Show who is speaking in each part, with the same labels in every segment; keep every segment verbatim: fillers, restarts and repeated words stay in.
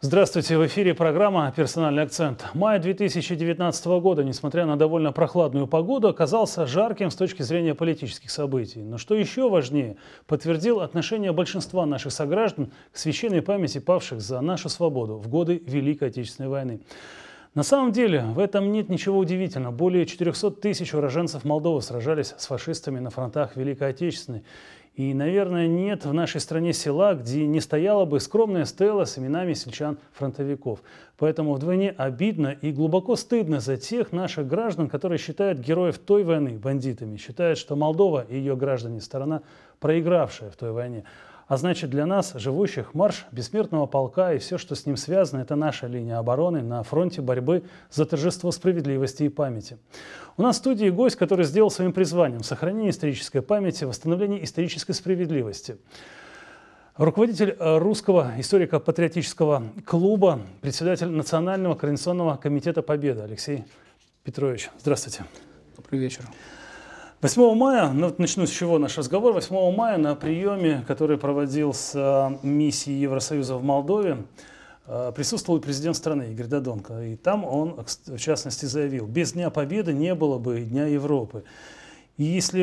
Speaker 1: Здравствуйте, в эфире программа «Персональный акцент». Май две тысячи девятнадцатого года, несмотря на довольно прохладную погоду, оказался жарким с точки зрения политических событий. Но что еще важнее, подтвердил отношение большинства наших сограждан к священной памяти павших за нашу свободу в годы Великой Отечественной войны. На самом деле в этом нет ничего удивительного. Более четырёхсот тысяч уроженцев Молдовы сражались с фашистами на фронтах Великой Отечественной. И, наверное, нет в нашей стране села, где не стояла бы скромная стела с именами сельчан-фронтовиков. Поэтому вдвойне обидно и глубоко стыдно за тех наших граждан, которые считают героев той войны бандитами, считают, что Молдова и ее граждане – сторона, проигравшая в той войне. А значит, для нас, живущих, марш бессмертного полка и все, что с ним связано, это наша линия обороны на фронте борьбы за торжество справедливости и памяти. У нас в студии гость, который сделал своим призванием сохранение исторической памяти, восстановление исторической справедливости. Руководитель Русского историко-патриотического клуба, председатель Национального координационного комитета «Победа» Алексей Петрович. Здравствуйте.
Speaker 2: Добрый вечер.
Speaker 1: восьмого мая, ну, начну с чего наш разговор, восьмого мая на приеме, который проводился миссией Евросоюза в Молдове, присутствовал президент страны Игорь Додонко. И там он, в частности, заявил, без Дня Победы не было бы Дня Европы. И если,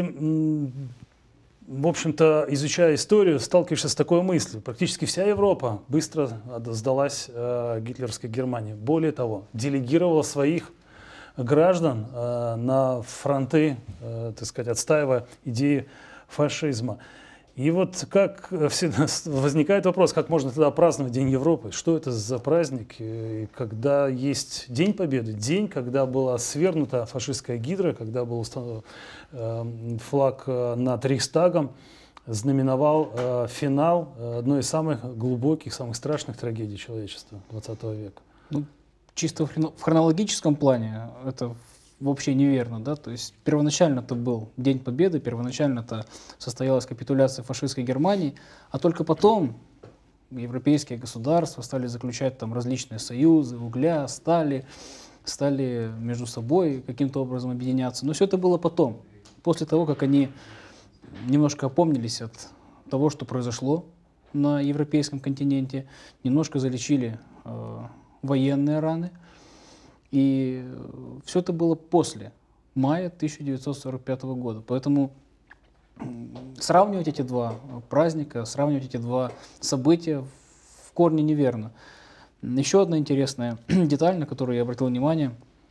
Speaker 1: в общем-то, изучая историю, сталкиваешься с такой мыслью, практически вся Европа быстро сдалась гитлеровской Германии. Более того, делегировала своих граждан э, на фронты, э, так сказать, отстаивая идеи фашизма. И вот как всегда возникает вопрос, как можно тогда праздновать День Европы? Что это за праздник, и когда есть День Победы, день, когда была свергнута фашистская гидра, когда был установлен э, флаг э, над Рейхстагом, знаменовал э, финал э, одной из самых глубоких, самых страшных трагедий человечества двадцатого века.
Speaker 2: Ну, чисто в хронологическом плане это вообще неверно, да, то есть первоначально это был День Победы, первоначально это состоялась капитуляция фашистской Германии, а только потом европейские государства стали заключать там различные союзы, угля, стали, стали между собой каким-то образом объединяться, но все это было потом, после того, как они немножко опомнились от того, что произошло на европейском континенте, немножко залечили э, военные раны. И все это было после мая тысяча девятьсот сорок пятого года. Поэтому сравнивать эти два праздника, сравнивать эти два события в корне неверно. Еще одна интересная деталь, на которую я обратил внимание,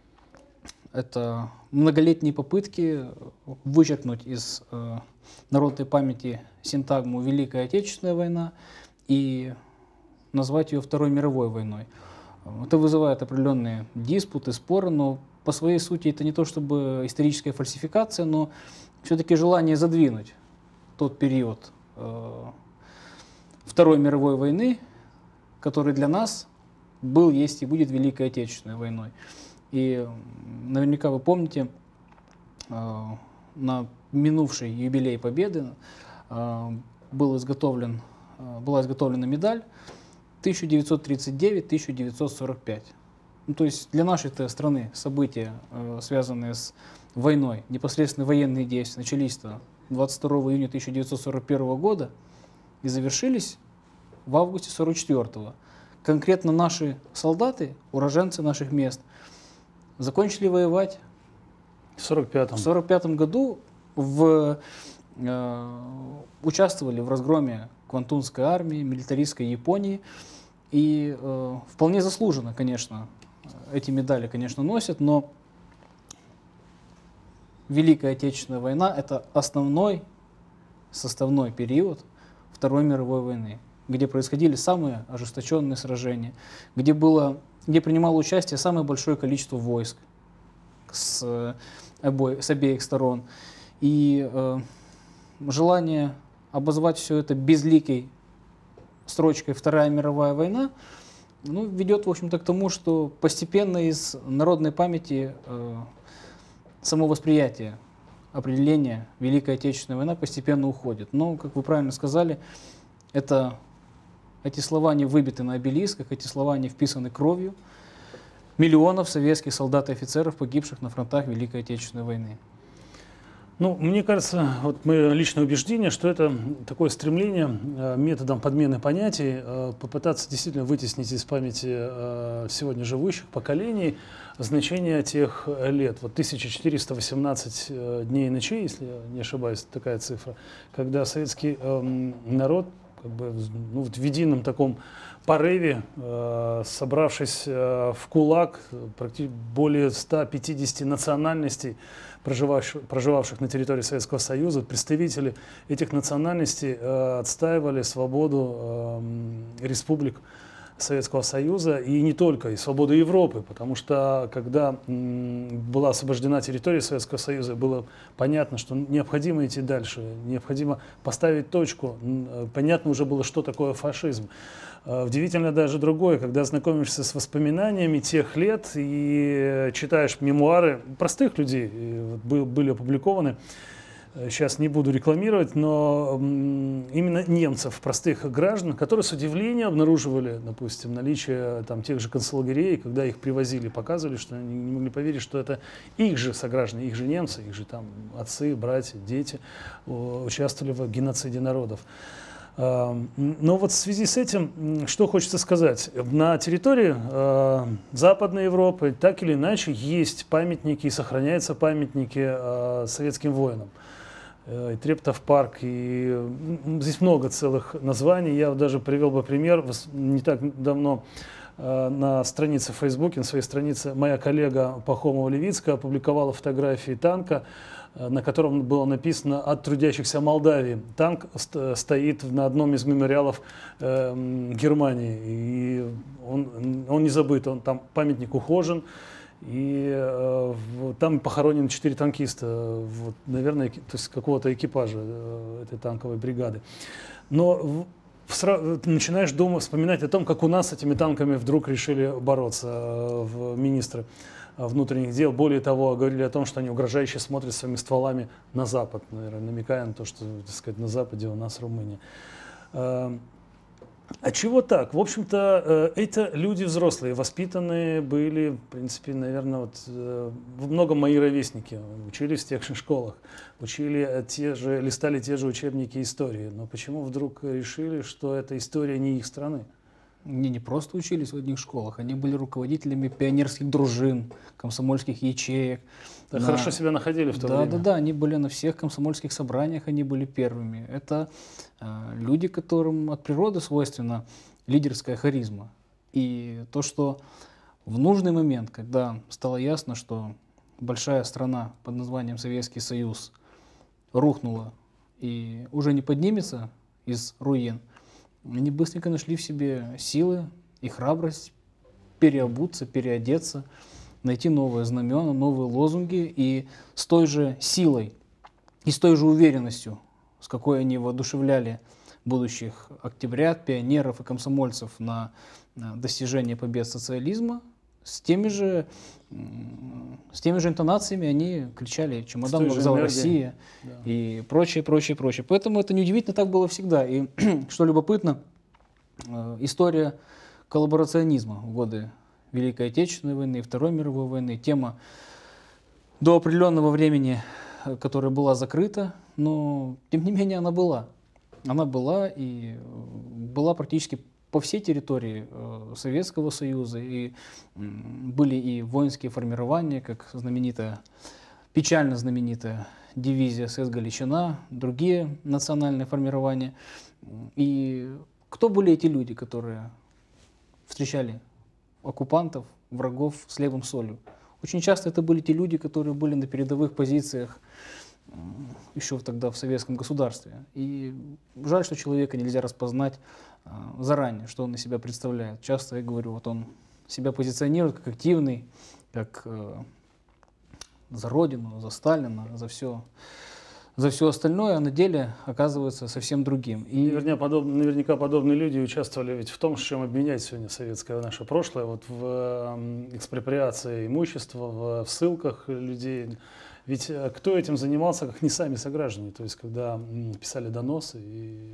Speaker 2: это многолетние попытки вычеркнуть из э, народной памяти синтагму «Великая Отечественная война» и назвать ее Второй мировой войной. Это вызывает определенные диспуты, споры, но по своей сути это не то чтобы историческая фальсификация, но все-таки желание задвинуть тот период э, Второй мировой войны, который для нас был, есть и будет Великой Отечественной войной. И наверняка вы помните, э, на минувший юбилей Победы э, был изготовлен, э, была изготовлена медаль тысяча девятьсот тридцать девять — тысяча девятьсот сорок пять. Ну, то есть для нашей страны события, э, связанные с войной, непосредственно военные действия, начались двадцать второго июня тысяча девятьсот сорок первого года и завершились в августе сорок четвёртого. Конкретно наши солдаты, уроженцы наших мест, закончили воевать
Speaker 1: в сорок пятом.
Speaker 2: В сорок пятом году в, э, участвовали в разгроме Квантунской армии, милитаристской Японии. И э, вполне заслуженно, конечно, эти медали, конечно, носят, но Великая Отечественная война – это основной составной период Второй мировой войны, где происходили самые ожесточенные сражения, где, было, где принимало участие самое большое количество войск с, обоих, с обеих сторон. И э, желание обозвать все это безликой строчкой «Вторая мировая война», ну, ведет, в общем-то, к тому, что постепенно из народной памяти э, само восприятие определения Великая Отечественная война постепенно уходит. Но, как вы правильно сказали, это, эти слова не выбиты на обелисках, эти слова не вписаны кровью миллионов советских солдат и офицеров, погибших на фронтах Великой Отечественной войны.
Speaker 1: Ну, мне кажется, вот мое личное убеждение, что это такое стремление э, методом подмены понятий э, попытаться действительно вытеснить из памяти э, сегодня живущих поколений значение тех лет. Вот тысяча четыреста восемнадцать э, дней и ночей, если я не ошибаюсь, такая цифра, когда советский э, народ как бы, ну, вот в едином таком порыве, э, собравшись э, в кулак, практически более ста пятидесяти национальностей, проживавших, проживавших на территории Советского Союза, представители этих национальностей э, отстаивали свободу э, республик Советского Союза и не только, и свободу Европы, потому что когда м, была освобождена территория Советского Союза, было понятно, что необходимо идти дальше, необходимо поставить точку, понятно уже было, что такое фашизм. Удивительно даже другое, когда знакомишься с воспоминаниями тех лет и читаешь мемуары простых людей, были опубликованы, сейчас не буду рекламировать, но именно немцев, простых граждан, которые с удивлением обнаруживали, допустим, наличие там, тех же концлагерей, когда их привозили, показывали, что они не могли поверить, что это их же сограждане, их же немцы, их же там отцы, братья, дети участвовали в геноциде народов. Но вот в связи с этим, что хочется сказать, на территории э, Западной Европы так или иначе есть памятники и сохраняются памятники э, советским воинам. Э, и Трептов парк, и здесь много целых названий. Я даже привел бы пример, не так давно э, на странице в Фейсбуке, на своей странице, моя коллега Пахомова-Левицкая опубликовала фотографии танка, на котором было написано «От трудящихся Молдавии». Танк стоит на одном из мемориалов э, Германии, и он, он не забыт, он, там памятник ухожен, и э, там похоронены четыре танкиста, вот, наверное, то есть какого-то экипажа э, этой танковой бригады. Но в, начинаешь думать, вспоминать о том, как у нас с этими танками вдруг решили бороться э, в министры внутренних дел. Более того, говорили о том, что они угрожающе смотрят своими стволами на Запад, наверное, намекая на то, что, так сказать, на Западе у нас Румыния. А чего так? В общем-то, это люди взрослые, воспитанные были, в принципе, наверное, вот, во многом мои ровесники, учились в тех же школах, учили те же, листали те же учебники истории. Но почему вдруг решили, что эта история не их страны?
Speaker 2: Они не просто учились в одних школах, они были руководителями пионерских дружин, комсомольских ячеек.
Speaker 1: Да, на... Хорошо себя находили в то
Speaker 2: да,
Speaker 1: время.
Speaker 2: Да, да, они были на всех комсомольских собраниях, они были первыми. Это э, люди, которым от природы свойственна лидерская харизма. И то, что в нужный момент, когда стало ясно, что большая страна под названием Советский Союз рухнула и уже не поднимется из руин, они быстренько нашли в себе силы и храбрость переобуться, переодеться, найти новые знамена, новые лозунги и с той же силой и с той же уверенностью, с какой они воодушевляли будущих октябрят, пионеров и комсомольцев на достижение побед социализма, с теми же, с теми же интонациями они кричали «Чемодан, вокзал, Россия» да. и прочее, прочее, прочее. Поэтому это неудивительно, так было всегда. И что любопытно, история коллаборационизма в годы Великой Отечественной войны и Второй мировой войны, тема до определенного времени, которая была закрыта, но тем не менее она была. Она была и была практически по всей территории э, Советского Союза, и э, были и воинские формирования, как знаменитая, печально знаменитая дивизия эс эс Галичина, другие национальные формирования. И кто были эти люди, которые встречали оккупантов, врагов с хлебом солью? Очень часто это были те люди, которые были на передовых позициях э, еще тогда в советском государстве. И жаль, что человека нельзя распознать заранее, что он из себя представляет. Часто я говорю, вот он себя позиционирует как активный, как э, за Родину, за Сталина, за все, за все остальное, а на деле оказывается совсем другим.
Speaker 1: И наверняка, подоб, наверняка подобные люди участвовали ведь в том, с чем обменять сегодня советское наше прошлое, вот в э, экспроприации имущества, в, в ссылках людей. Ведь кто этим занимался, как не сами сограждане, то есть когда писали доносы и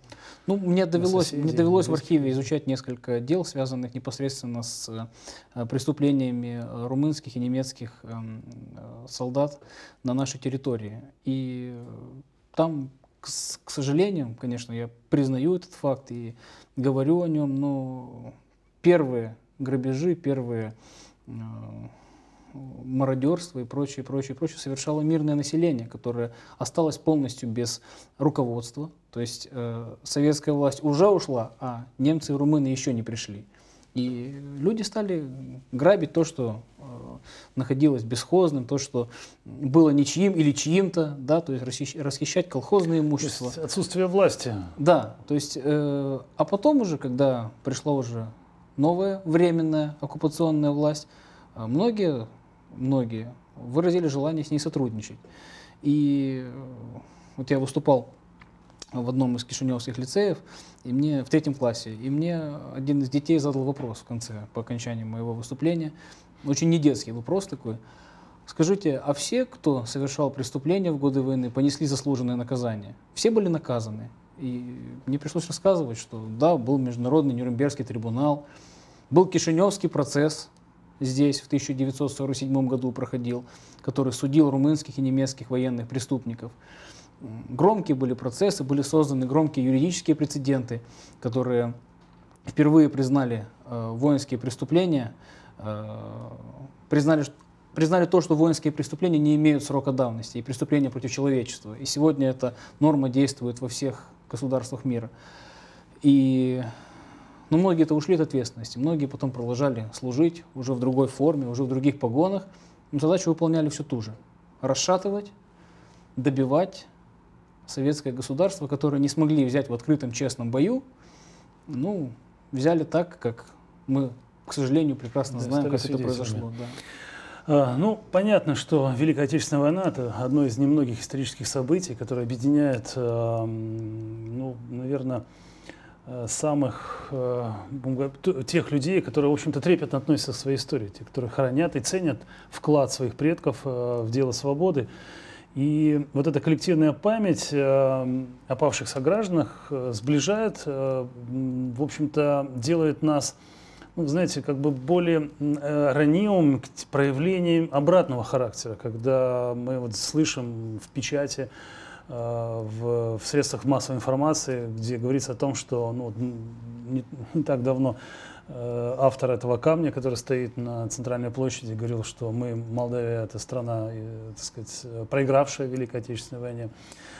Speaker 2: Ну, мне довелось,
Speaker 1: соседей,
Speaker 2: мне довелось в
Speaker 1: близких.
Speaker 2: архиве изучать несколько дел, связанных непосредственно с э, преступлениями э, румынских и немецких э, э, солдат на нашей территории. И э, там, к, с- к сожалению, конечно, я признаю этот факт и говорю о нем, но первые грабежи, первые э, мародерство и прочее, прочее, прочее совершало мирное население, которое осталось полностью без руководства. То есть э, советская власть уже ушла, а немцы и румыны еще не пришли. И люди стали грабить то, что э, находилось бесхозным, то, что было ничьим или чьим-то, да, то есть расхищ- расхищать колхозное
Speaker 1: То
Speaker 2: имущество.
Speaker 1: есть отсутствие власти.
Speaker 2: Да, то есть, э, а потом уже, когда пришла уже новая временная оккупационная власть, э, многие, многие выразили желание с ней сотрудничать. И э, вот я выступал в одном из кишиневских лицеев, и мне в третьем классе, и мне один из детей задал вопрос в конце, по окончании моего выступления, очень недетский вопрос такой. Скажите, а все, кто совершал преступления в годы войны, понесли заслуженное наказание? Все были наказаны? И мне пришлось рассказывать, что да, был Международный Нюрнбергский трибунал, был Кишиневский процесс, здесь в тысяча девятьсот сорок седьмом году проходил, который судил румынских и немецких военных преступников. Громкие были процессы, были созданы громкие юридические прецеденты, которые впервые признали э, воинские преступления, э, признали, признали то, что воинские преступления не имеют срока давности и преступления против человечества. И сегодня эта норма действует во всех государствах мира. И но многие-то ушли от ответственности, многие потом продолжали служить уже в другой форме, уже в других погонах, но задачу выполняли все ту же. Расшатывать, добивать советское государство, которое не смогли взять в открытом честном бою, ну, взяли так, как мы, к сожалению, прекрасно
Speaker 1: Да,
Speaker 2: знаем,
Speaker 1: стали
Speaker 2: как это
Speaker 1: свидетелями.
Speaker 2: произошло. Да.
Speaker 1: А, Ну, понятно, что Великая Отечественная война – это одно из немногих исторических событий, которое объединяет, э, м, ну, наверное, э, самых э, будем говорить, т- тех людей, которые, в общем-то, трепетно относятся к своей истории, те, которые хранят и ценят вклад своих предков э, в дело свободы. И вот эта коллективная память э, о павших согражданах э, сближает, э, м, в общем-то, делает нас, ну, знаете, как бы более м, э, ранимым к т- проявлениям обратного характера, когда мы вот слышим в печати, э, в, в средствах массовой информации, где говорится о том, что ну, вот, м, не, не так давно э, автор этого камня, который стоит на центральной площади, говорил, что мы, Молдавия, это страна, э, так сказать, э, проигравшая в Великой Отечественной войне.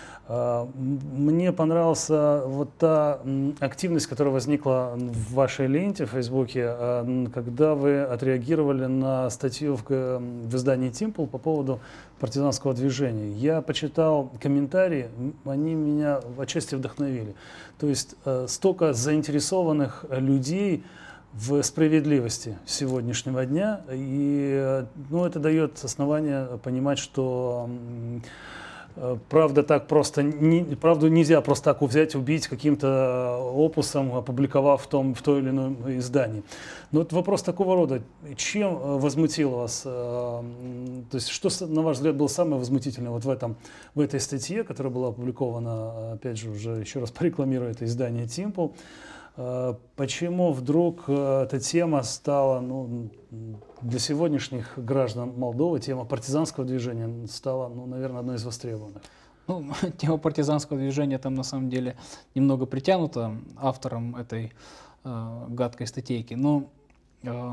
Speaker 1: А, м, Мне понравилась вот та м, активность, которая возникла в вашей ленте в Фейсбуке, а, м, когда вы отреагировали на статью в, г- в издании «Тимпл» по поводу партизанского движения. Я почитал комментарии, м, они меня отчасти вдохновили. То есть э, столько заинтересованных людей в справедливости сегодняшнего дня, и э, ну, это дает основание понимать, что м, Э, правда, так просто не, правду нельзя просто так взять, убить каким-то опусом, опубликовав в том в той или ином издании. Но вот вопрос такого рода: чем э, возмутило вас? э, м, То есть, что, с- на ваш взгляд, было самое возмутительное вот в этом, в этой статье, которая была опубликована, опять же, уже еще раз порекламирую это издание «Тимпл». Э, Почему вдруг э, эта тема стала, ну, м, для сегодняшних граждан Молдовы, тема партизанского движения стала, ну, наверное, одной из востребованных?
Speaker 2: Ну, тема партизанского движения там на самом деле немного притянута автором этой э, гадкой статейки. Но э,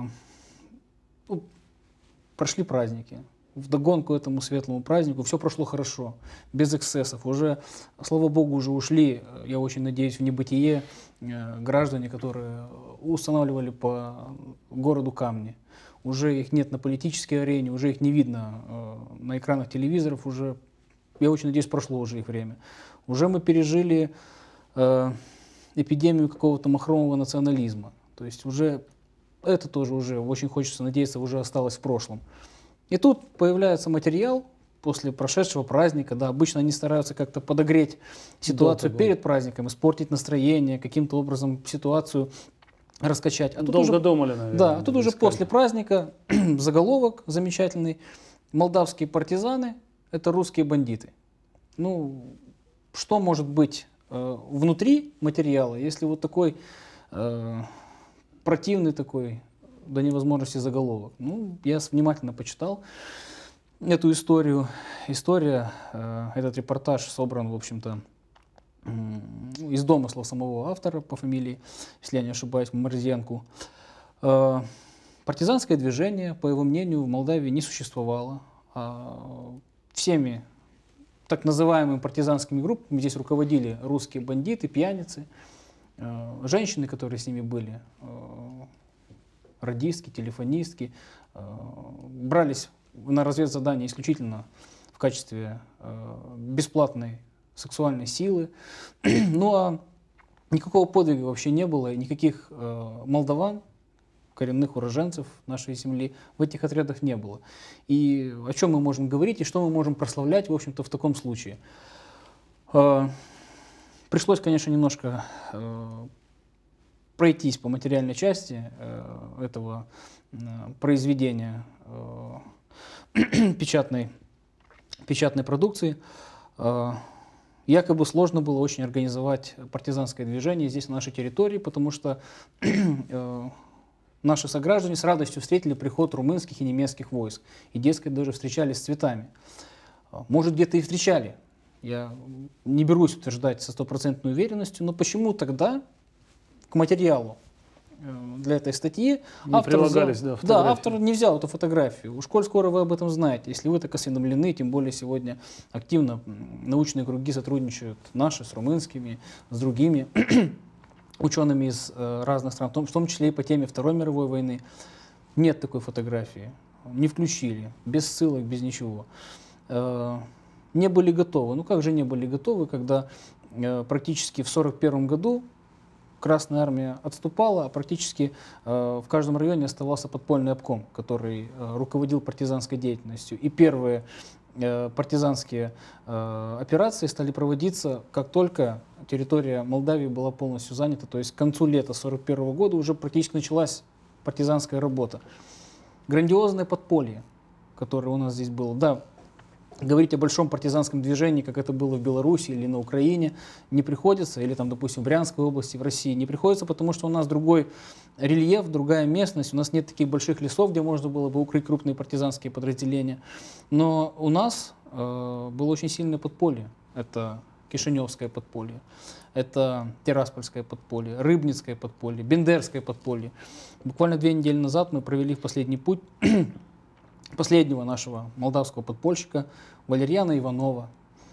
Speaker 2: ну, прошли праздники. Вдогонку этому светлому празднику все прошло хорошо, без эксцессов. Уже, слава богу, уже ушли, э, я очень надеюсь, в небытие э, граждане, которые устанавливали по городу камни. Уже их нет на политической арене, уже их не видно э, на экранах телевизоров, уже, я очень надеюсь, прошло уже их время. Уже мы пережили э, эпидемию какого-то махрового национализма. То есть уже это тоже уже, очень хочется надеяться, уже осталось в прошлом. И тут появляется материал после прошедшего праздника. Да, обычно они стараются как-то подогреть ситуацию
Speaker 1: До того.
Speaker 2: перед праздником, испортить настроение, каким-то образом ситуацию раскачать. А тут
Speaker 1: Долго
Speaker 2: уже,
Speaker 1: думали, наверное.
Speaker 2: да, а тут уже
Speaker 1: искали.
Speaker 2: после праздника заголовок замечательный: молдавские партизаны – это русские бандиты. Ну, что может быть э, внутри материала, если вот такой э, противный такой до невозможности заголовок. Ну, я внимательно почитал эту историю. История, э, этот репортаж собран, в общем-то, э, из домыслов самого автора по фамилии, если я не ошибаюсь, Мамарзенку. Э, партизанское движение, по его мнению, в Молдавии не существовало. А всеми так называемыми партизанскими группами здесь руководили русские бандиты, пьяницы, э, женщины, которые с ними были, э, радистки, телефонистки, э, брались на разведзадания исключительно в качестве э, бесплатной сексуальной силы. Ну а никакого подвига вообще не было, никаких э, молдаван, коренных уроженцев нашей земли в этих отрядах не было. И о чем мы можем говорить, и что мы можем прославлять, в общем-то, в таком случае. Э, пришлось, конечно, немножко э, пройтись по материальной части э, этого э, произведения э, печатной, печатной продукции. Э, якобы сложно было очень организовать партизанское движение здесь, на нашей территории, потому что э, наши сограждане с радостью встретили приход румынских и немецких войск. И, дескать, даже встречались с цветами. Может, где-то и встречали. Я не берусь утверждать со стопроцентной уверенностью, но почему тогда к материалу для этой статьи
Speaker 1: не
Speaker 2: автор,
Speaker 1: прилагались,
Speaker 2: взял,
Speaker 1: да,
Speaker 2: да, автор не взял эту фотографию. Уж коль скоро вы об этом знаете, если вы так осведомлены, тем более сегодня активно научные круги сотрудничают наши с румынскими, с другими учеными из э, разных стран, в том, в том числе и по теме Второй мировой войны. Нет такой фотографии, не включили, без ссылок, без ничего. Э, не были готовы. Ну как же не были готовы, когда э, практически в сорок первом году Красная Армия отступала, а практически э, в каждом районе оставался подпольный обком, который э, руководил партизанской деятельностью. И первые э, партизанские э, операции стали проводиться, как только территория Молдавии была полностью занята, то есть к концу лета сорок первого года уже практически началась партизанская работа. Грандиозное подполье, которое у нас здесь было. Да, говорить о большом партизанском движении, как это было в Беларуси или на Украине, не приходится, или там, допустим, в Брянской области, в России, не приходится, потому что у нас другой рельеф, другая местность, у нас нет таких больших лесов, где можно было бы укрыть крупные партизанские подразделения. Но у нас э, было очень сильное подполье. Это Кишиневское подполье, это Тираспольское подполье, Рыбницкое подполье, Бендерское подполье. Буквально две недели назад мы провели в последний путь последнего нашего молдавского подпольщика Валерьяна Иванова.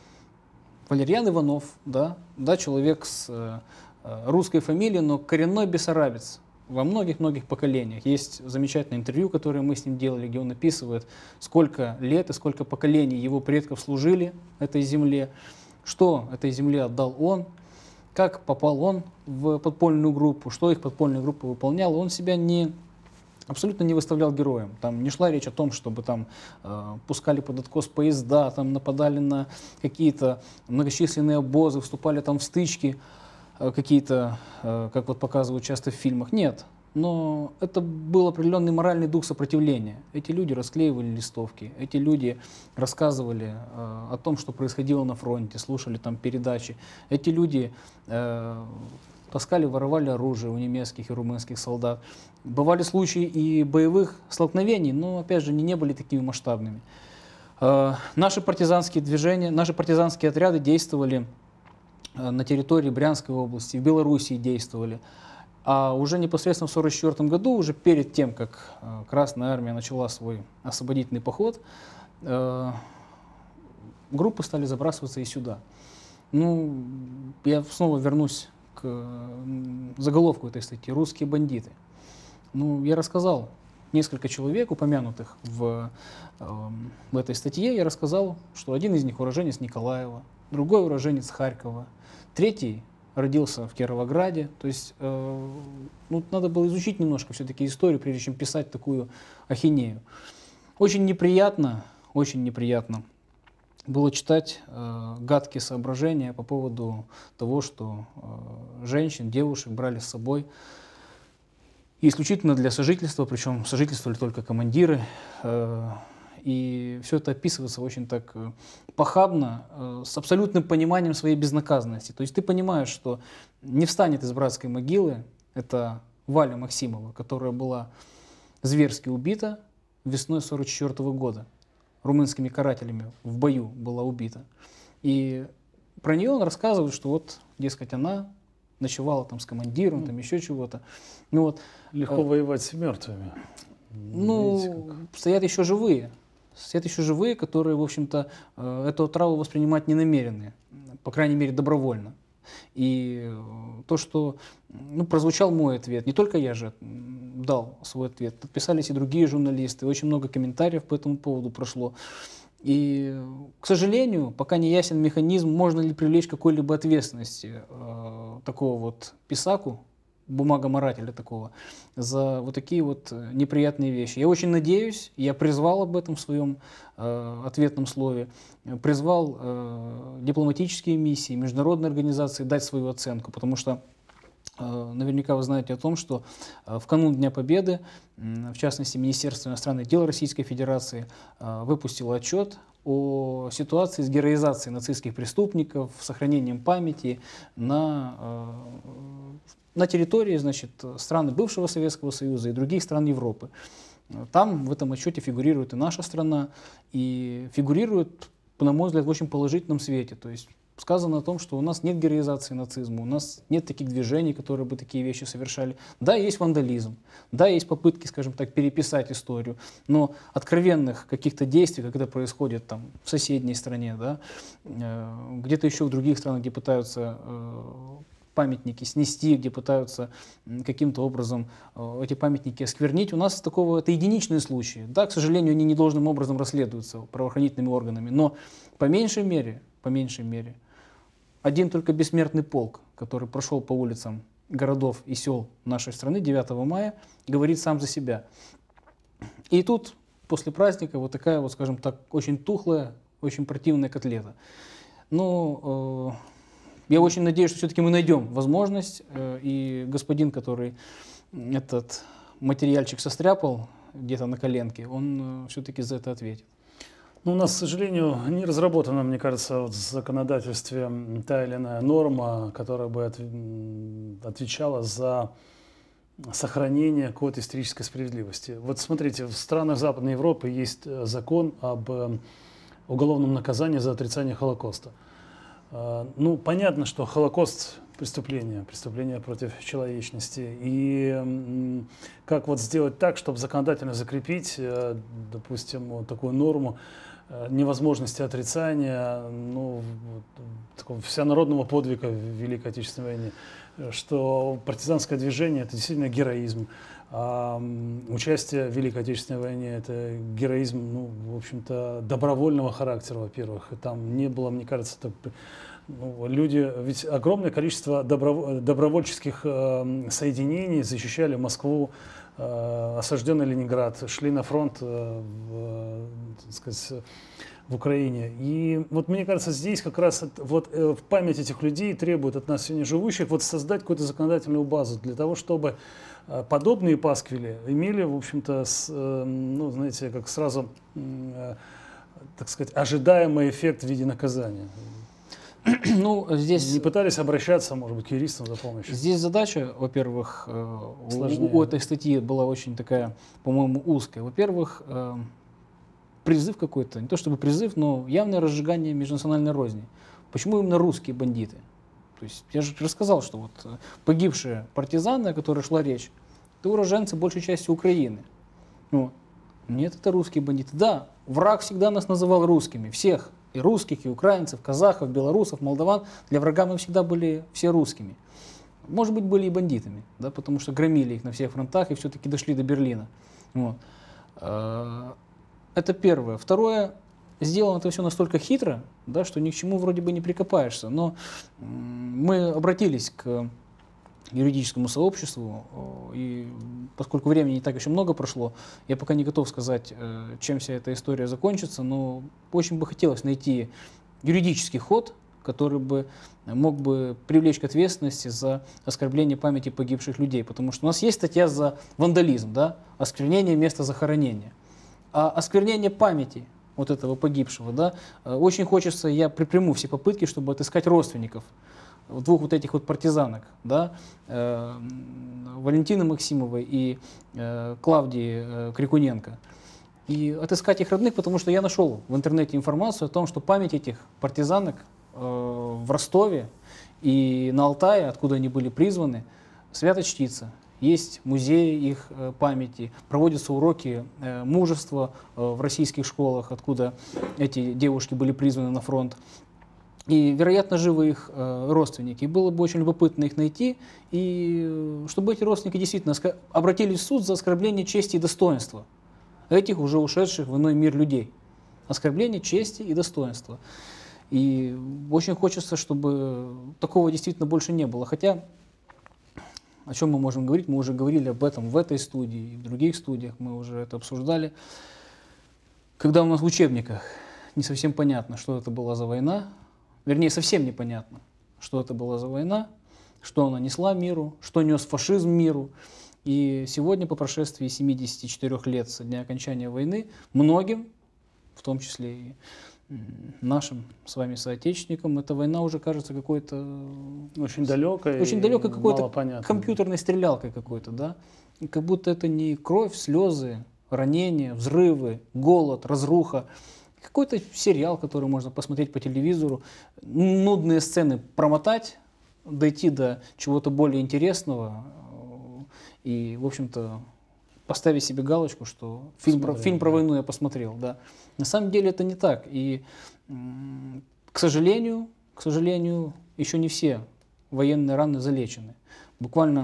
Speaker 2: Валерьян Иванов, да, да, человек с э, русской фамилией, но коренной бессарабец во многих-многих поколениях. Есть замечательное интервью, которое мы с ним делали, где он описывает, сколько лет и сколько поколений его предков служили этой земле, что этой земле отдал он, как попал он в подпольную группу, что их подпольная группа выполняла. Он себя не, абсолютно не выставлял героем. Там не шла речь о том, чтобы там э, пускали под откос поезда, там нападали на какие-то многочисленные обозы, вступали там в стычки э, какие-то, э, как вот показывают часто в фильмах. Нет. Но это был определенный моральный дух сопротивления. Эти люди расклеивали листовки, эти люди рассказывали э, о том, что происходило на фронте, слушали там передачи. Эти люди э, таскали, воровали оружие у немецких и румынских солдат. Бывали случаи и боевых столкновений, но, опять же, они не были такими масштабными. Э, наши партизанские движения, наши партизанские отряды действовали э, на территории Брянской области, в Белоруссии действовали. А уже непосредственно в сорок четвёртом году, уже перед тем, как э, Красная Армия начала свой освободительный поход, э, группы стали забрасываться и сюда. Ну, я снова вернусь к э, заголовку этой статьи «Русские бандиты». Ну, я рассказал несколько человек, упомянутых в, э, в этой статье, я рассказал, что один из них уроженец Николаева, другой уроженец Харькова, третий родился в Кировограде. То есть э, ну, надо было изучить немножко все-таки историю, прежде чем писать такую ахинею. Очень неприятно, очень неприятно было читать э, гадкие соображения по поводу того, что э, женщин, девушек брали с собой исключительно для сожительства, причем сожительствовали только командиры. Э, и все это описывается очень так э, похабно, э, с абсолютным пониманием своей безнаказанности. То есть ты понимаешь, что не встанет из братской могилы, это Валя Максимова, которая была зверски убита весной сорок четвёртого года. Румынскими карателями в бою была убита. И про нее он рассказывает, что вот, дескать, она ночевала там с командиром, там еще чего-то. Ну, вот,
Speaker 1: Легко
Speaker 2: э,
Speaker 1: воевать с мертвыми.
Speaker 2: ну,
Speaker 1: Видите, как.
Speaker 2: стоят еще живые. Стоят еще живые, которые, в общем-то, э, эту отраву воспринимать не намерены. По крайней мере, добровольно. И э, то, что ну, прозвучал мой ответ, не только я же м, дал свой ответ, подписались и другие журналисты, очень много комментариев по этому поводу прошло. И, к сожалению, пока не ясен механизм, можно ли привлечь к какой-либо ответственности э, такого вот писаку, бумагоморателя такого, за вот такие вот неприятные вещи. Я очень надеюсь, я призвал об этом в своем э, ответном слове, призвал э, дипломатические миссии, международные организации дать свою оценку, потому что э, наверняка вы знаете о том, что э, в канун Дня Победы, э, в частности, Министерство иностранных дел Российской Федерации э, выпустило отчет о ситуации с героизацией нацистских преступников, сохранением памяти на э, на территории, значит, стран бывшего Советского Союза и других стран Европы. Там в этом отчете фигурирует и наша страна, и фигурирует, на мой взгляд, в очень положительном свете. То есть сказано о том, что у нас нет героизации нацизма, у нас нет таких движений, которые бы такие вещи совершали. Да, есть вандализм, да, есть попытки, скажем так, переписать историю, но откровенных каких-то действий, как это происходит там в соседней стране, да, э, где-то еще в других странах, где пытаются э, памятники снести, где пытаются каким-то образом э, эти памятники осквернить. У нас такого, это единичные случаи. Да, к сожалению, они недолжным образом расследуются правоохранительными органами, но по меньшей мере, по меньшей мере, один только бессмертный полк, который прошел по улицам городов и сел нашей страны девятого мая, говорит сам за себя. И тут, после праздника, вот такая вот, скажем так, очень тухлая, очень противная котлета. Ну, э, я очень надеюсь, что все-таки мы найдем возможность, э, и господин, который этот материальчик состряпал где-то на коленке, он э, все-таки за это ответит.
Speaker 1: Ну, у нас, к сожалению, не разработана, мне кажется, вот в законодательстве та или иная норма, которая бы от, отвечала за сохранение какой-то исторической справедливости. Вот смотрите, в странах Западной Европы есть закон об уголовном наказании за отрицание Холокоста. Ну, понятно, что Холокост – преступление, преступление против человечности. И как вот сделать так, чтобы законодательно закрепить, допустим, вот такую норму невозможности отрицания, ну, такого всенародного подвига в Великой Отечественной войне, что партизанское движение – это действительно героизм, а участие в Великой Отечественной войне – это героизм, ну, в общем-то, добровольного характера, во-первых. Там не было, мне кажется, так, ну, люди, ведь огромное количество добро, добровольческих э, соединений защищали Москву, э, осажденный Ленинград, шли на фронт э, в, так сказать, в Украине. И вот мне кажется, здесь как раз вот э, в память этих людей требует от нас сегодня живущих вот создать какую-то законодательную базу для того, чтобы э, подобные пасквили имели, в общем-то, с, э, ну, знаете, как сразу, э, так сказать, ожидаемый эффект в виде наказания.
Speaker 2: Ну, здесь...
Speaker 1: Не пытались обращаться, может быть, к юристам за помощью?
Speaker 2: Здесь задача, во-первых, у, у этой статьи была очень такая, по-моему, узкая. Во-первых, призыв какой-то, не то чтобы призыв, но явное разжигание межнациональной розни. Почему именно русские бандиты? То есть я же рассказал, что вот погибшие партизаны, о которых шла речь, это уроженцы большей части Украины. Ну, нет, это русские бандиты. Да, враг всегда нас называл русскими, всех. И русских, и украинцев, казахов, белорусов, молдаван. Для врага мы всегда были все русскими. Может быть, были и бандитами, да, потому что громили их на всех фронтах и все-таки дошли до Берлина. Вот. Это первое. Второе, сделано это все настолько хитро, да, что ни к чему вроде бы не прикопаешься. Но мы обратились к юридическому сообществу, и поскольку времени не так еще много прошло, я пока не готов сказать, чем вся эта история закончится, но очень бы хотелось найти юридический ход, который бы мог бы привлечь к ответственности за оскорбление памяти погибших людей, потому что у нас есть статья за вандализм, да, осквернение места захоронения. А осквернение памяти вот этого погибшего, да, очень хочется, я предприму все попытки, чтобы отыскать родственников двух вот этих вот партизанок, да, э, Валентины Максимовой и э, Клавдии э, Крикуненко. И отыскать их родных, потому что я нашел в интернете информацию о том, что память этих партизанок э, в Ростове и на Алтае, откуда они были призваны, свято чтится. Есть музеи их э, памяти, проводятся уроки э, мужества э, в российских школах, откуда эти девушки были призваны на фронт. И, вероятно, живы их э, родственники. И было бы очень любопытно их найти, и э, чтобы эти родственники действительно обратились в суд за оскорбление чести и достоинства этих уже ушедших в иной мир людей. Оскорбление чести и достоинства. И очень хочется, чтобы такого действительно больше не было. Хотя, о чем мы можем говорить, мы уже говорили об этом в этой студии и в других студиях, мы уже это обсуждали. Когда у нас в учебниках не совсем понятно, что это была за война, вернее, совсем непонятно, что это была за война, что она несла миру, что нес фашизм миру. И сегодня, по прошествии семидесяти четырёх лет со дня окончания войны, многим, в том числе и нашим с вами соотечественникам, эта война уже кажется какой-то
Speaker 1: очень далекой,
Speaker 2: очень далекой какой-то компьютерной стрелялкой какой-то, да? И как будто это не кровь, слезы, ранения, взрывы, голод, разруха. Какой-то сериал, который можно посмотреть по телевизору, нудные сцены промотать, дойти до чего-то более интересного и, в общем-то, поставить себе галочку, что фильм про, фильм про войну я посмотрел. Да. На самом деле это не так. И, к сожалению, к сожалению, еще не все военные раны залечены. Буквально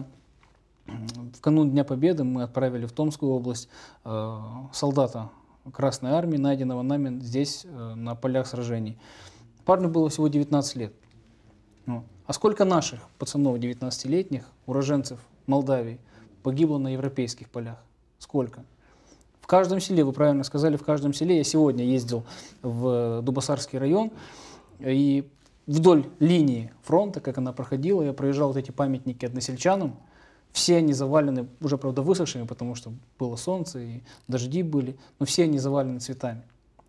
Speaker 2: в канун Дня Победы мы отправили в Томскую область э, солдата Красной Армии, найденного нами здесь, э, на полях сражений. Парню было всего девятнадцать лет. Ну, а сколько наших пацанов девятнадцатилетних, уроженцев Молдавии, погибло на европейских полях? Сколько? В каждом селе, вы правильно сказали, в каждом селе. Я сегодня ездил в Дубосарский район, и вдоль линии фронта, как она проходила, я проезжал вот эти памятники односельчанам. Все они завалены, уже, правда, высохшими, потому что было солнце и дожди были, но все они завалены цветами.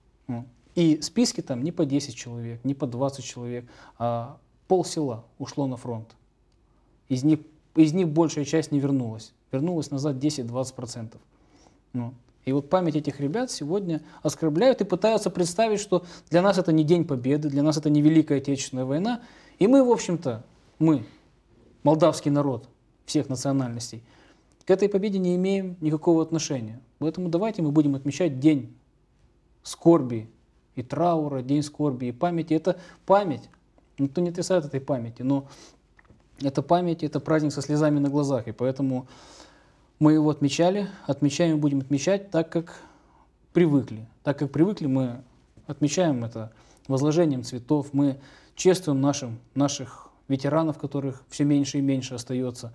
Speaker 2: И списки там не по десять человек, не по двадцать человек, а полсела ушло на фронт. Из них, из них большая часть не вернулась. Вернулась назад десять-двадцать процентов. Ну. И вот память этих ребят сегодня оскорбляют и пытаются представить, что для нас это не День Победы, для нас это не Великая Отечественная война. И мы, в общем-то, мы, молдавский народ всех национальностей, к этой победе не имеем никакого отношения. Поэтому давайте мы будем отмечать День скорби и траура, День скорби и памяти. Это память. Никто не отрицает этой памяти, но это память, это праздник со слезами на глазах. И поэтому мы его отмечали, отмечаем и будем отмечать так, как привыкли. Так как привыкли, мы отмечаем это возложением цветов, мы чествуем нашим, наших ветеранов, которых все меньше и меньше остается.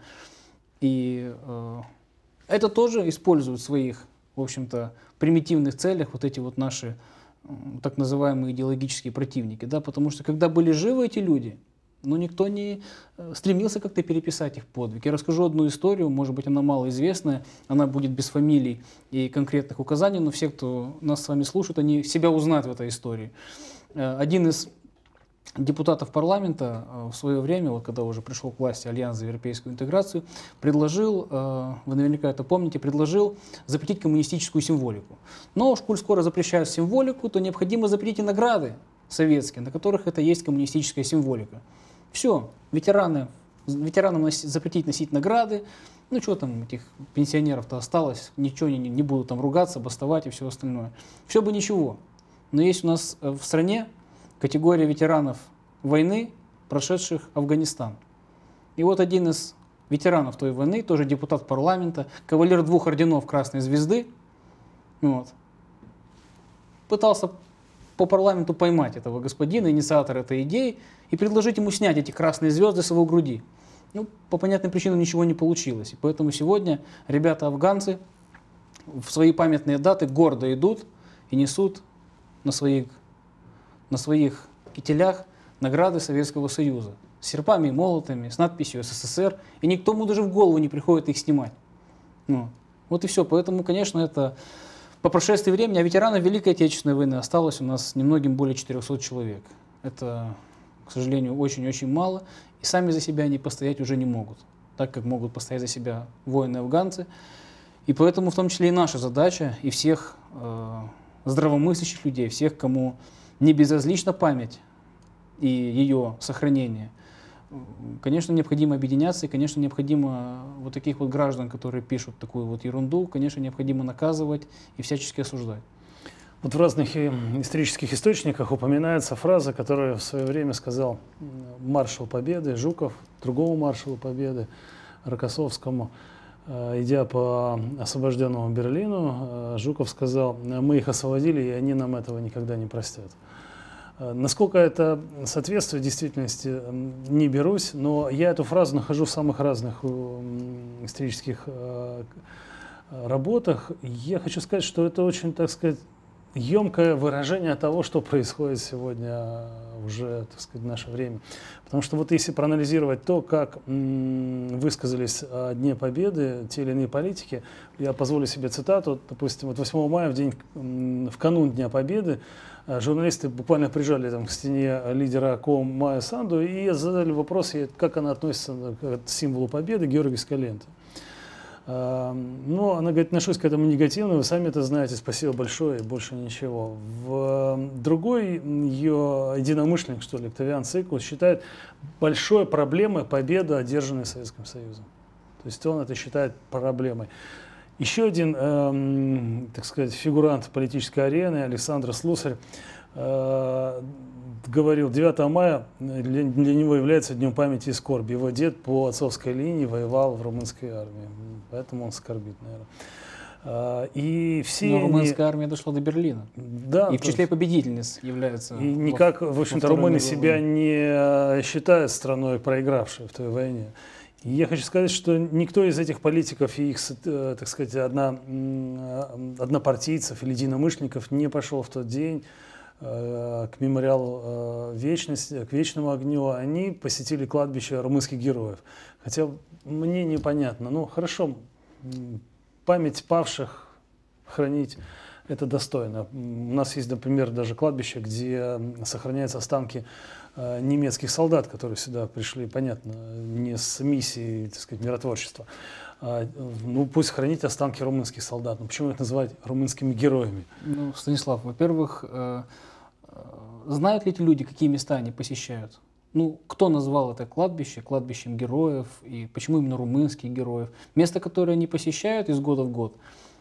Speaker 2: И э, это тоже используют в своих, в общем-то, примитивных целях вот эти вот наши э, так называемые идеологические противники. Да? Потому что когда были живы эти люди, но никто не стремился как-то переписать их подвиг. Я расскажу одну историю, может быть, она малоизвестная, она будет без фамилий и конкретных указаний, но все, кто нас с вами слушает, они себя узнают в этой истории. Один из депутатов парламента в свое время, вот когда уже пришел к власти Альянс за европейскую интеграцию, предложил, вы наверняка это помните, предложил запретить коммунистическую символику. Но уж коль скоро запрещают символику, то необходимо запретить и награды советские, на которых это есть коммунистическая символика. Все, ветераны, ветеранам запретить носить награды, ну что там, этих пенсионеров-то осталось, ничего не, не будут там ругаться, бастовать и все остальное. Все бы ничего, но есть у нас в стране категория ветеранов войны, прошедших Афганистан. И вот один из ветеранов той войны, тоже депутат парламента, кавалер двух орденов Красной Звезды, вот, пытался по парламенту поймать этого господина, инициатора этой идеи, и предложить ему снять эти красные звезды с его груди. Ну, по понятным причинам ничего не получилось. И поэтому сегодня ребята-афганцы в свои памятные даты гордо идут и несут на своих, на своих кителях награды Советского Союза. С серпами и молотами, с надписью СССР. И никому даже в голову не приходит их снимать. Ну, вот и все. Поэтому, конечно, это по прошествии времени, а ветеранов Великой Отечественной войны осталось у нас немногим более четырёхсот человек. Это, к сожалению, очень-очень мало, и сами за себя они постоять уже не могут, так как могут постоять за себя воины-афганцы. И поэтому в том числе и наша задача, и всех э, здравомыслящих людей, всех, кому не безразлична память и ее сохранение, конечно, необходимо объединяться, и, конечно, необходимо вот таких вот граждан, которые пишут такую вот ерунду, конечно, необходимо наказывать и всячески осуждать.
Speaker 1: Вот в разных исторических источниках упоминается фраза, которую в свое время сказал маршал Победы Жуков, другому маршалу Победы, Рокоссовскому. Идя по освобожденному Берлину, Жуков сказал: мы их освободили, и они нам этого никогда не простят. Насколько это соответствует действительности, не берусь, но я эту фразу нахожу в самых разных исторических работах. Я хочу сказать, что это очень, так сказать, емкое выражение того, что происходит сегодня уже, так сказать, в наше время. Потому что вот если проанализировать то, как высказались о Дне Победы те или иные политики, я позволю себе цитату, допустим, вот восьмого мая, в день, в канун Дня Победы, журналисты буквально прижали там к стене лидера КОМ Майю Санду и задали вопрос, как она относится к символу Победы, георгиевской ленты. Но она говорит: отношусь к этому негативно, вы сами это знаете, спасибо большое, и больше ничего. В другой ее единомышленник, что ли, Октавиан Цикл, считает большой проблемой победу, одержанную Советским Союзом. То есть он это считает проблемой. Еще один, э, так сказать, фигурант политической арены, Александр Слусарь, э, говорил: девятого мая для, для него является днем памяти и скорби. Его дед по отцовской линии воевал в румынской армии, поэтому он скорбит, наверное. А, и все
Speaker 2: Но
Speaker 1: они...
Speaker 2: румынская армия дошла до Берлина.
Speaker 1: Да,
Speaker 2: и в числе победительниц является.
Speaker 1: И никак, в общем-то, румыны себя не считают страной, проигравшей в той войне. И я хочу сказать, что никто из этих политиков и их, так сказать, одна, однопартийцев или единомышленников не пошел в тот день к мемориалу вечности, к вечному огню. Они посетили кладбище румынских героев. Хотя мне непонятно. Ну, хорошо, память павших хранить — это достойно. У нас есть, например, даже кладбище, где сохраняются останки немецких солдат, которые сюда пришли, понятно, не с миссией, так сказать, миротворчества. Ну, пусть хранить останки румынских солдат. Но почему их называть румынскими героями?
Speaker 2: Ну, Станислав, во-первых, знают ли эти люди, какие места они посещают? Ну, кто назвал это кладбище кладбищем героев, и почему именно румынских героев? Место, которое они посещают из года в год,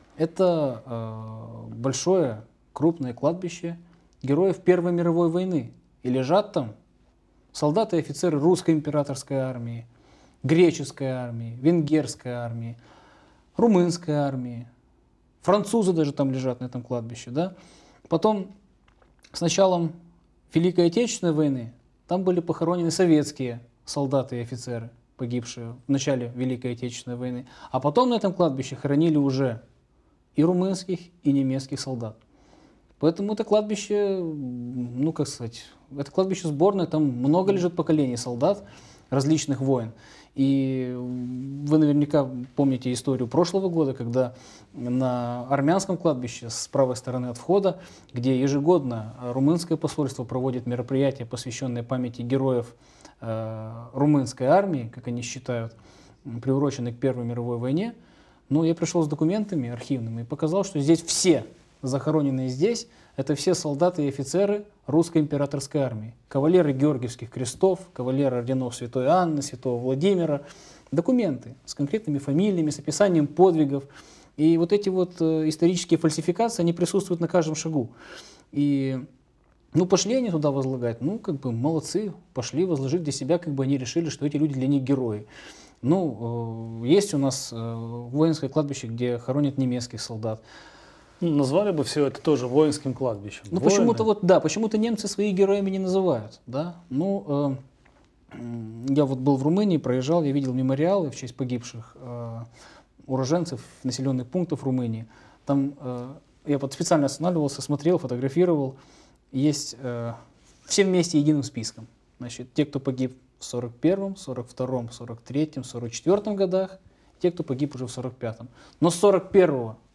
Speaker 2: это э, большое, крупное кладбище героев Первой мировой войны. И лежат там солдаты и офицеры русской императорской армии, греческой армии, венгерской армии, румынской армии. Французы даже там лежат на этом кладбище. Да? Потом, с началом Великой Отечественной войны, там были похоронены советские солдаты и офицеры, погибшие в начале Великой Отечественной войны. А потом на этом кладбище хоронили уже и румынских, и немецких солдат. Поэтому это кладбище, ну как сказать, это кладбище сборное, там много лежит поколений солдат, различных войн. И вы наверняка помните историю прошлого года, когда на армянском кладбище с правой стороны от входа, где ежегодно румынское посольство проводит мероприятия, посвященные памяти героев э, румынской армии, как они считают, приуроченные к Первой мировой войне, ну, я пришел с документами архивными и показал, что здесь все захороненные здесь, это все солдаты и офицеры русской императорской армии. Кавалеры Георгиевских крестов, кавалеры орденов Святой Анны, Святого Владимира. Документы с конкретными фамилиями, с описанием подвигов. И вот эти вот э, исторические фальсификации, они присутствуют на каждом шагу. И, ну, пошли они туда возлагать, ну, как бы, молодцы, пошли возложить для себя, как бы они решили, что эти люди для них герои. Ну, э, есть у нас э, воинское кладбище, где хоронят немецких солдат.
Speaker 1: Назвали бы все это тоже воинским кладбищем.
Speaker 2: Ну, почему-то вот, да, почему-то немцы своих героями не называют, да. Ну, э, я вот был в Румынии, проезжал, я видел мемориалы в честь погибших э, уроженцев населенных пунктов Румынии. Там э, я вот специально останавливался, смотрел, фотографировал. Есть э, все вместе единым списком. Значит, те, кто погиб в сорок первом, сорок втором, сорок третьем, сорок четвёртом годах, те, кто погиб уже в сорок пятом. Но с сорок первого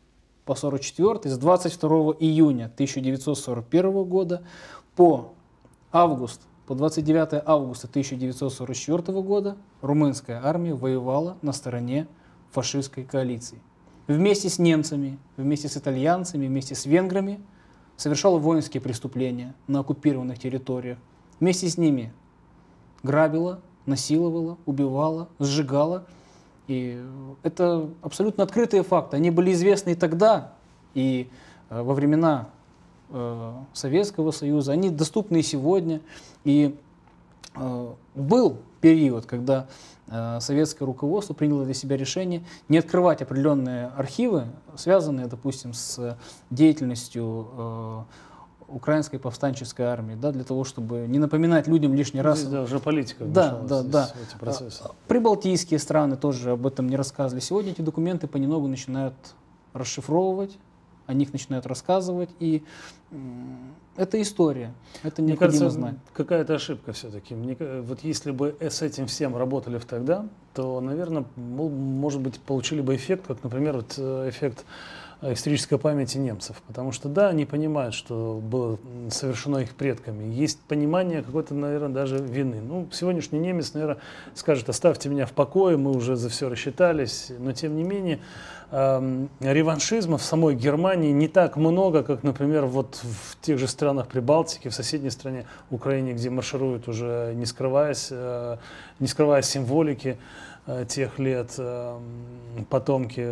Speaker 2: по сорок четвёртый, с двадцать второго июня тысяча девятьсот сорок первого года по август, по двадцать девятое августа тысяча девятьсот сорок четвёртого года румынская армия воевала на стороне фашистской коалиции. Вместе с немцами, вместе с итальянцами, вместе с венграми совершала воинские преступления на оккупированных территориях. Вместе с ними грабила, насиловала, убивала, сжигала. И это абсолютно открытые факты. Они были известны и тогда, и э, во времена э, Советского Союза. Они доступны и сегодня. И э, был период, когда э, советское руководство приняло для себя решение не открывать определенные архивы, связанные, допустим, с деятельностью э, украинской повстанческой армии, да, для того, чтобы не напоминать людям лишний раз.
Speaker 1: Здесь, да, уже политика
Speaker 2: да, да, да.
Speaker 1: в эти процессы.
Speaker 2: Прибалтийские страны тоже об этом не рассказывали. Сегодня эти документы понемногу начинают расшифровывать, о них начинают рассказывать, и это история, это
Speaker 1: Мне
Speaker 2: необходимо
Speaker 1: кажется,
Speaker 2: знать.
Speaker 1: Какая-то ошибка все-таки. Вот если бы с этим всем работали тогда, то, наверное, может быть, получили бы эффект, как, например, вот эффект исторической памяти немцев. Потому что, да, они понимают, что было совершено их предками. Есть понимание какой-то, наверное, даже вины. Ну, сегодняшний немец, наверное, скажет: оставьте меня в покое, мы уже за все рассчитались. Но, тем не менее, э, реваншизма в самой Германии не так много, как, например, вот в тех же странах Прибалтики, в соседней стране Украине, где маршируют уже, не скрываясь, э, не скрывая символики э, тех лет, э, потомки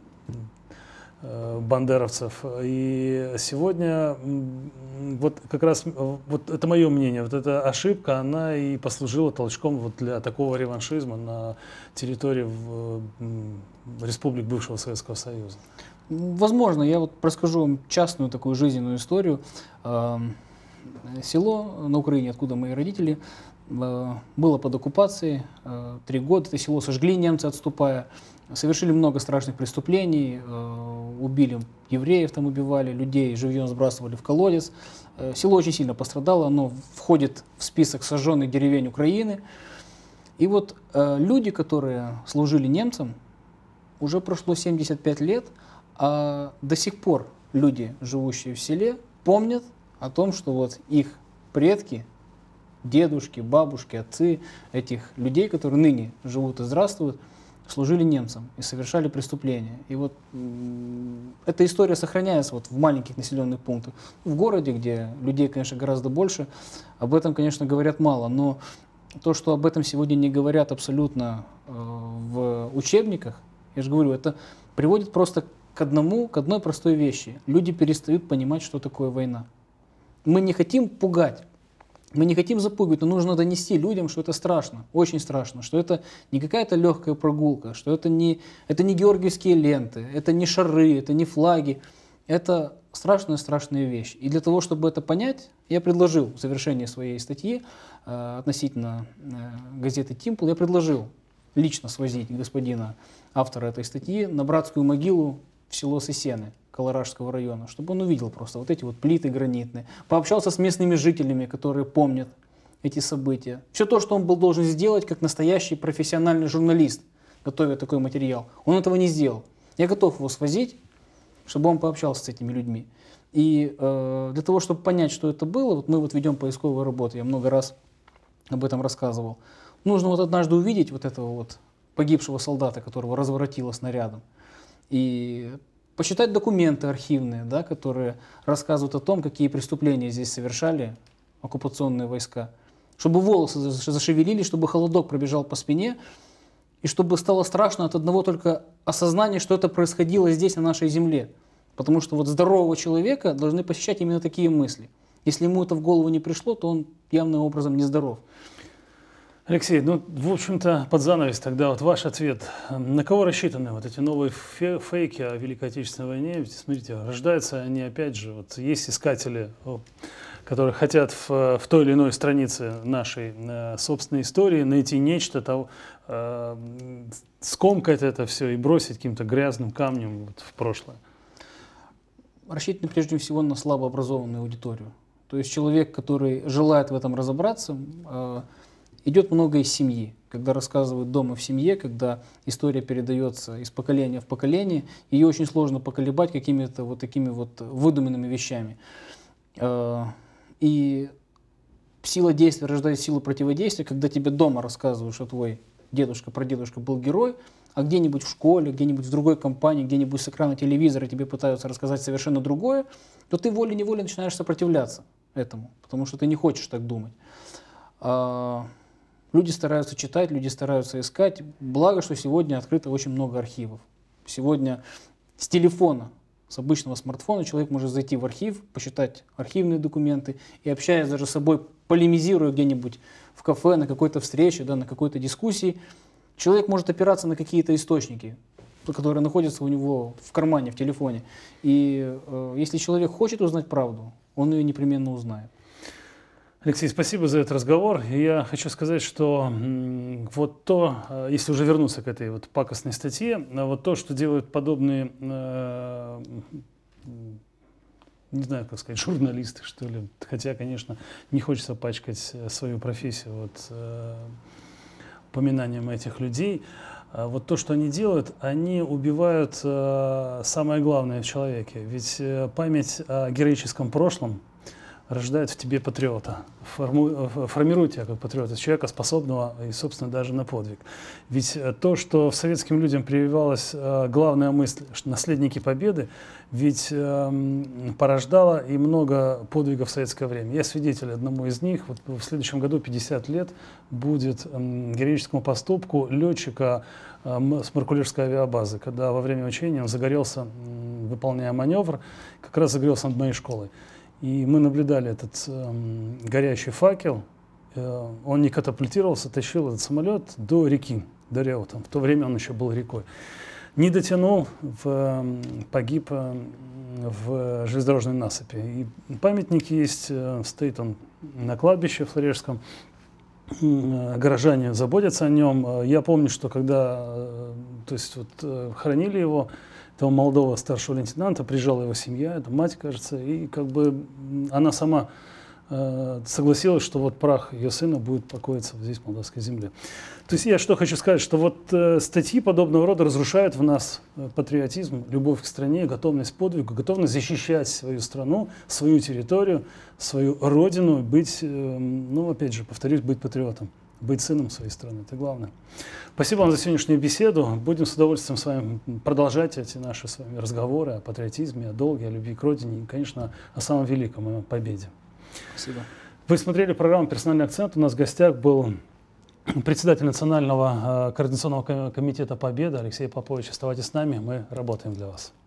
Speaker 1: бандеровцев. И сегодня вот как раз вот это мое мнение, вот эта ошибка, она и послужила толчком вот для такого реваншизма на территории в, в республик бывшего Советского Союза.
Speaker 2: Возможно, я вот расскажу вам частную такую жизненную историю. Село на Украине, откуда мои родители, было под оккупацией три года. Это село сожгли немцы, отступая. Совершили много страшных преступлений, э, убили евреев, там убивали, людей живьем сбрасывали в колодец. Э, село очень сильно пострадало, оно входит в список сожженных деревень Украины. И вот э, люди, которые служили немцам, уже прошло семьдесят пять лет, а до сих пор люди, живущие в селе, помнят о том, что вот их предки, дедушки, бабушки, отцы этих людей, которые ныне живут и здравствуют, служили немцам и совершали преступления. И вот эта история сохраняется вот в маленьких населенных пунктах. В городе, где людей, конечно, гораздо больше, об этом, конечно, говорят мало. Но то, что об этом сегодня не говорят абсолютно э, в учебниках, я же говорю, это приводит просто к одному, к одной простой вещи. Люди перестают понимать, что такое война. Мы не хотим пугать. Мы не хотим запугивать, но нужно донести людям, что это страшно, очень страшно, что это не какая-то легкая прогулка, что это не, это не георгиевские ленты, это не шары, это не флаги. Это страшная-страшная вещь. И для того, чтобы это понять, я предложил в завершении своей статьи э, относительно э, газеты «Тимпл», я предложил лично свозить господина автора этой статьи на братскую могилу в село Сысены Колоражского района, чтобы он увидел просто вот эти вот плиты гранитные, пообщался с местными жителями, которые помнят эти события. Все то, что он был должен сделать как настоящий профессиональный журналист, готовя такой материал, он этого не сделал. Я готов его свозить, чтобы он пообщался с этими людьми. И э, для того, чтобы понять, что это было, вот мы вот ведем поисковую работу, я много раз об этом рассказывал. Нужно вот однажды увидеть вот этого вот погибшего солдата, которого разворотило снарядом, и почитать документы архивные, да, которые рассказывают о том, какие преступления здесь совершали оккупационные войска. Чтобы волосы зашевелились, чтобы холодок пробежал по спине, и чтобы стало страшно от одного только осознания, что это происходило здесь, на нашей земле. Потому что вот здорового человека должны посещать именно такие мысли. Если ему это в голову не пришло, то он явным образом нездоров.
Speaker 1: Алексей, ну, в общем-то, под занавес тогда вот ваш ответ. На кого рассчитаны вот эти новые фейки о Великой Отечественной войне? Ведь, смотрите, рождаются они, опять же, вот есть искатели, которые хотят в, в той или иной странице нашей э, собственной истории найти нечто, того, э, скомкать это все и бросить каким-то грязным камнем вот в прошлое.
Speaker 2: Рассчитаны прежде всего на слабообразованную аудиторию. То есть человек, который желает в этом разобраться, э, идет много из семьи. когда рассказывают дома в семье, когда история передается из поколения в поколение, ее очень сложно поколебать какими-то вот такими вот выдуманными вещами. И сила действия рождает силу противодействия, когда тебе дома рассказывают, что твой дедушка, прадедушка был герой, а где-нибудь в школе, где-нибудь в другой компании, где-нибудь с экрана телевизора тебе пытаются рассказать совершенно другое, то ты волей-неволей начинаешь сопротивляться этому, потому что ты не хочешь так думать. Люди стараются читать, люди стараются искать. Благо, что сегодня открыто очень много архивов. Сегодня с телефона, с обычного смартфона человек может зайти в архив, посчитать архивные документы и, общаясь даже с собой, полемизируя где-нибудь в кафе, на какой-то встрече, да, на какой-то дискуссии, человек может опираться на какие-то источники, которые находятся у него в кармане, в телефоне. И э, если человек хочет узнать правду, он ее непременно узнает.
Speaker 1: Алексей, спасибо за этот разговор. И я хочу сказать, что м, вот то, если уже вернуться к этой вот пакостной статье, вот то, что делают подобные, э, не знаю, как сказать, журналисты, что ли, хотя, конечно, не хочется пачкать свою профессию вот, э, упоминанием этих людей, вот то, что они делают, они убивают э, самое главное в человеке. Ведь э, память о героическом прошлом рождает в тебе патриота, форму, формирует тебя как патриота, человека, способного и, собственно, даже на подвиг. Ведь то, что в советским людям прививалась главная мысль, что наследники победы, ведь э, порождало и много подвигов в советское время. Я свидетель одному из них. Вот в следующем году пятьдесят лет будет э, героическому поступку летчика э, с Маркулевской авиабазы, когда во время учения он загорелся, э, выполняя маневр, как раз загорелся над моей школой. И мы наблюдали этот э, горящий факел. Э, он не катапультировался, тащил этот самолет до реки, до Реута. В то время он еще был рекой. Не дотянул, в, э, погиб э, в железнодорожной насыпи. И памятник есть, э, стоит он на кладбище Флорежском. Э, горожане заботятся о нем. Я помню, что когда э, то есть, вот, э, хоронили его, этого молодого старшего лейтенанта, приезжала его семья, это мать, кажется, и как бы она сама э, согласилась, что вот прах ее сына будет покоиться здесь, в молдавской земле. То есть я что хочу сказать, что вот э, статьи подобного рода разрушают в нас э, патриотизм, любовь к стране, готовность к подвигу, готовность защищать свою страну, свою территорию, свою родину, быть, э, ну опять же, повторюсь, быть патриотом. Быть сыном своей страны, это главное. Спасибо вам за сегодняшнюю беседу. Будем с удовольствием с вами продолжать эти наши с вами разговоры о патриотизме, о долге, о любви к родине и, конечно, о самом великом, о победе.
Speaker 2: Спасибо.
Speaker 1: Вы смотрели программу «Персональный акцент». У нас в гостях был председатель Национального координационного комитета «Победа» Алексей Попович. Оставайтесь с нами, мы работаем для вас.